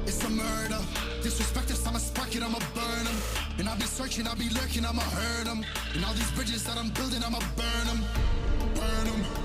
it's a murder. Disrespect us, I'ma spark it, I'ma burn them. And I'll be searching, I'll be lurking, I'ma hurt them. And all these bridges that I'm building, I'ma burn them. Burn them.